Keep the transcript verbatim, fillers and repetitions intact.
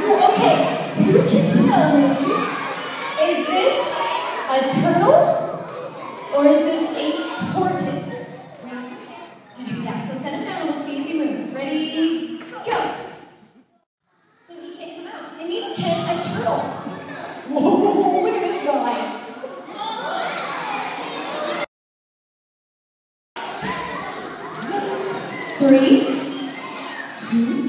Okay, who can tell me, is this a turtle or is this a tortoise? Yeah, so set him down and we'll see if he moves. Ready? Go! So he can't come out. And neither can a turtle. Whoa, look at this guy. Three, two,